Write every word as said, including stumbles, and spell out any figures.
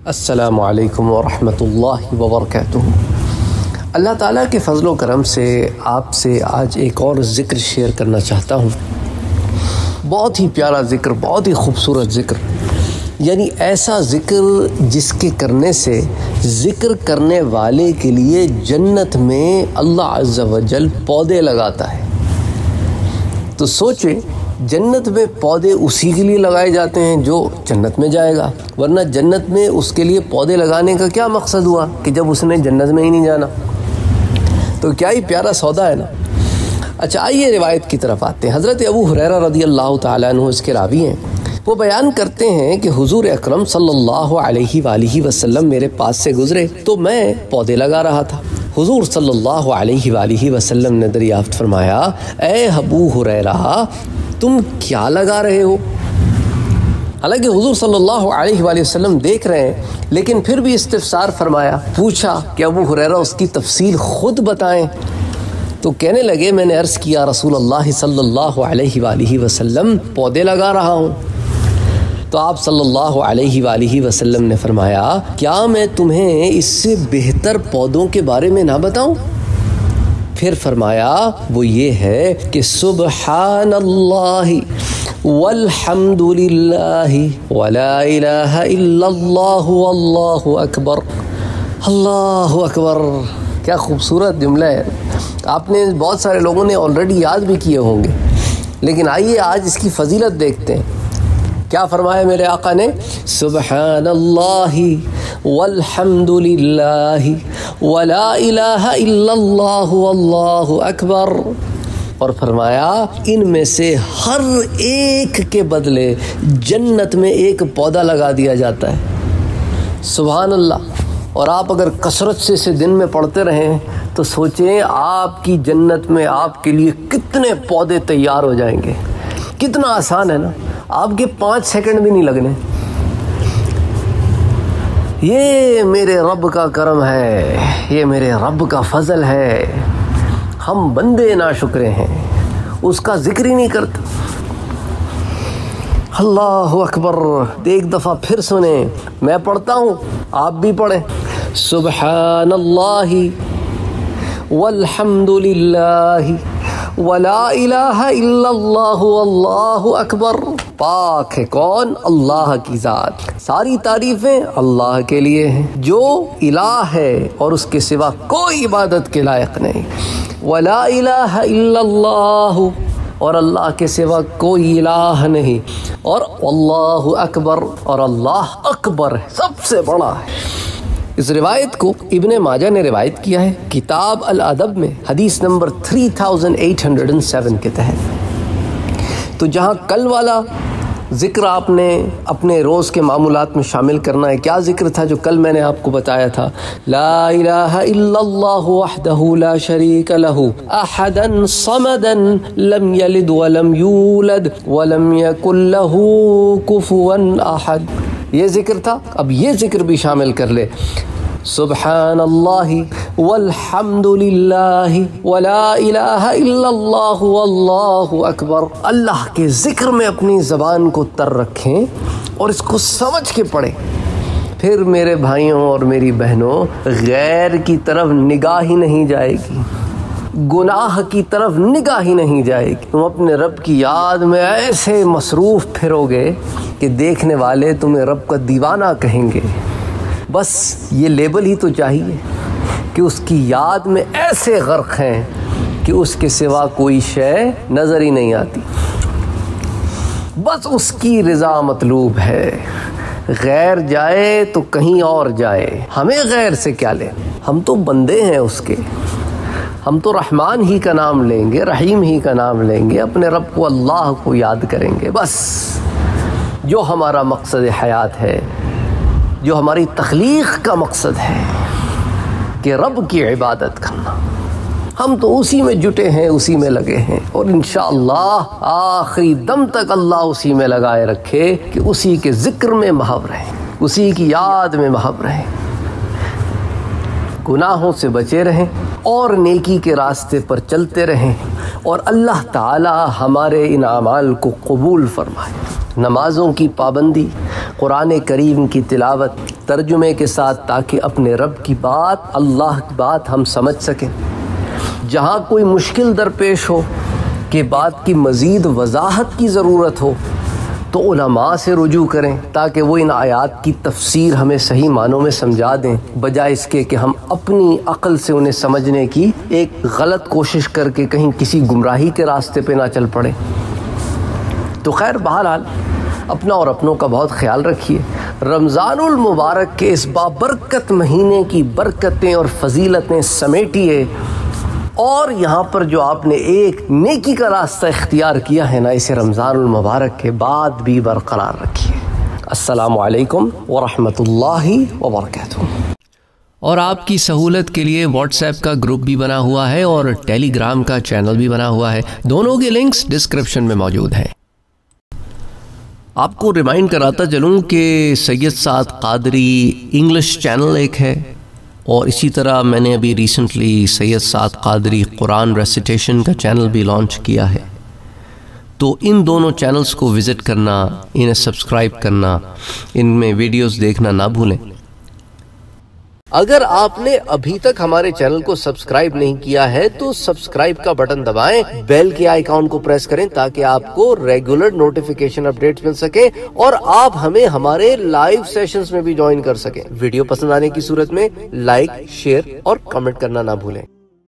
السلام علیکم ورحمۃ اللہ وبرکاتہ۔ اللہ تعالیٰ کے فضل و کرم سے آپ سے آج ایک اور ذکر شیئر کرنا چاہتا ہوں۔ بہت ہی پیارا ذکر، بہت ہی خوبصورت ذکر، یعنی ایسا ذکر جس کے کرنے سے ذکر کرنے والے کے لیے جنت میں اللہ عز و جل پودے لگاتا ہے۔ تو سوچیں، جنت میں پودے اسی کے لیے لگائے جاتے ہیں جو جنت میں جائے گا، ورنہ جنت میں اس کے لیے پودے لگانے کا کیا مقصد ہوا کہ جب اس نے جنت میں ہی نہیں جانا؟ تو کیا ہی پیارا سودا ہے نا۔ اچھا، آئیے روایت کی طرف آتے ہیں۔ حضرت ابو ہریرہ رضی اللہ تعالیٰ عنہ اس کے راوی ہیں۔ وہ بیان کرتے ہیں کہ حضور اکرم صلی اللہ علیہ وآلہ وسلم میرے پاس سے گزرے تو میں پودے لگا رہا تھا۔ حضور صلی اللہ علیہ وآلہ وسلم نے دریافت فرمایا، اے ابو ہریرہ، تم کیا لگا رہے ہو؟ حالانکہ حضور صلی اللہ علیہ وآلہ وسلم دیکھ رہے ہیں، لیکن پھر بھی استفسار فرمایا، پوچھا کہ ابو ہریرہ اس کی تفصیل خود بتائیں۔ تو کہنے لگے، میں نے عرض کیا رسول اللہ صلی اللہ علیہ وآلہ وسلم پودے لگا رہا ہوں۔ تو آپ صلی اللہ علیہ وآلہ وسلم نے فرمایا، کیا میں تمہیں اس سے بہتر پودوں کے بارے میں نہ بتاؤں؟ پھر فرمایا، وہ یہ ہے کہ سبحان اللہ والحمد للہ ولا الہ الا اللہ واللہ اکبر۔ اللہ اکبر، کیا خوبصورت جملہ ہے۔ آپ نے بہت سارے لوگوں نے آلریڈی یاد بھی کیے ہوں گے، لیکن آئیے آج اس کی فضیلت دیکھتے ہیں۔ کیا فرمایا میرے آقا نے؟ سبحان اللہ والحمد للہ ولا الہ الا اللہ واللہ اکبر، اور فرمایا ان میں سے ہر ایک کے بدلے جنت میں ایک پودا لگا دیا جاتا ہے۔ سبحان اللہ۔ اور آپ اگر کثرت سے اسے دن میں پڑھتے رہیں تو سوچیں آپ کی جنت میں آپ کے لیے کتنے پودے تیار ہو جائیں گے۔ کتنا آسان ہے نا، آپ کے پانچ سیکنڈ بھی نہیں لگنے۔ یہ میرے رب کا کرم ہے، یہ میرے رب کا فضل ہے۔ ہم بندے ناشکرے ہیں، اس کا ذکر ہی نہیں کرتے۔ اللہ اکبر۔ ایک دفعہ پھر سنیں، میں پڑھتا ہوں، آپ بھی پڑھیں۔ سبحان اللہ والحمد للہ ولا الہ الا اللہ واللہ اکبر۔ پاک ہے کون؟ اللہ کی ذات۔ ساری تعریفیں اللہ کے لیے ہیں جو الہ ہے اور اس کے سوا کوئی عبادت کے لائق نہیں۔ ولا الہ الا اللہ، اور اللہ کے سوا کوئی الہ نہیں، اور اللہ اکبر، اور اللہ اکبر ہے، سب سے بڑا ہے۔ اس روایت کو ابن ماجہ نے روایت کیا ہے کتاب الادب میں حدیث نمبر تین ہزار آٹھ سو سات کے تحت۔ تو جہاں کل والا ذکر آپ نے اپنے روز کے معمولات میں شامل کرنا ہے، کیا ذکر تھا جو کل میں نے آپ کو بتایا تھا؟ لا الہ الا اللہ وحدہ لا شریک لہ احدا صمدا لم یلد ولم یولد ولم یکن لہ کفوا احد۔ یہ ذکر تھا، اب یہ ذکر بھی شامل کر لے۔ سبحان اللہ والحمد للہ ولا الہ الا اللہ واللہ اکبر۔ اللہ کے ذکر میں اپنی زبان کو تر رکھیں اور اس کو سمجھ کے پڑھیں۔ پھر میرے بھائیوں اور میری بہنوں، غیر کی طرف نگاہ ہی نہیں جائے گی، گناہ کی طرف نگاہ ہی نہیں جائے گی۔ تم اپنے رب کی یاد میں ایسے مصروف پھرو گے کہ دیکھنے والے تمہیں رب کا دیوانہ کہیں گے۔ بس یہ لیبل ہی تو چاہیے کہ اس کی یاد میں ایسے غرق ہیں کہ اس کے سوا کوئی شے نظر ہی نہیں آتی۔ بس اس کی رضا مطلوب ہے، غیر جائے تو کہیں اور جائے، ہمیں غیر سے کیا لیں؟ ہم تو بندے ہیں اس کے، ہم تو رحمان ہی کا نام لیں گے، رحیم ہی کا نام لیں گے، اپنے رب کو اللہ کو یاد کریں گے۔ بس جو ہمارا مقصد حیات ہے، جو ہماری تخلیق کا مقصد ہے کہ رب کی عبادت کرنا، ہم تو اسی میں جٹے ہیں، اسی میں لگے ہیں، اور انشاءاللہ آخری دم تک اللہ اسی میں لگائے رکھے کہ اسی کے ذکر میں محو رہیں، اسی کی یاد میں محو رہیں، گناہوں سے بچے رہیں اور نیکی کے راستے پر چلتے رہیں، اور اللہ تعالی ہمارے ان اعمال کو قبول فرمائے۔ نمازوں کی پابندی، قرآن کریم کی تلاوت، ترجمے کے ساتھ تاکہ اپنے رب کی بات، اللہ کی بات ہم سمجھ سکیں۔ جہاں کوئی مشکل درپیش ہو کہ بات کی مزید وضاحت کی ضرورت ہو تو علماء سے رجوع کریں تاکہ وہ ان آیات کی تفسیر ہمیں صحیح معنوں میں سمجھا دیں، بجائے اس کے کہ ہم اپنی عقل سے انہیں سمجھنے کی ایک غلط کوشش کر کے کہیں کسی گمراہی کے راستے پہ نہ چل پڑیں۔ تو خیر، بہرحال اپنا اور اپنوں کا بہت خیال رکھیے۔ رمضان المبارک کے اس بابرکت مہینے کی برکتیں اور فضیلتیں سمیٹیے، اور یہاں پر جو آپ نے ایک نیکی کا راستہ اختیار کیا ہے نا، اسے رمضان المبارک کے بعد بھی برقرار رکھیے۔ السلام علیکم ورحمۃ اللہ وبرکاتہ۔ اور آپ کی سہولت کے لیے واٹس ایپ کا گروپ بھی بنا ہوا ہے اور ٹیلی گرام کا چینل بھی بنا ہوا ہے، دونوں کے لنکس ڈسکرپشن میں موجود ہیں۔ آپ کو ریمائنڈ کراتا چلوں کہ سید سعد قادری انگلش چینل ایک ہے، اور اسی طرح میں نے ابھی ریسنٹلی سید سعد قادری قرآن ریسیٹیشن کا چینل بھی لانچ کیا ہے۔ تو ان دونوں چینلز کو وزٹ کرنا، انہیں سبسکرائب کرنا، ان میں ویڈیوز دیکھنا نہ بھولیں۔ اگر آپ نے ابھی تک ہمارے چینل کو سبسکرائب نہیں کیا ہے تو سبسکرائب کا بٹن دبائیں، بیل کے آئیکن کو پریس کریں تاکہ آپ کو ریگولر نوٹیفیکیشن اپڈیٹس مل سکیں اور آپ ہمیں ہمارے لائیو سیشنز میں بھی جوائن کر سکیں۔ ویڈیو پسند آنے کی صورت میں لائک، شیئر اور کمنٹ کرنا نہ بھولیں۔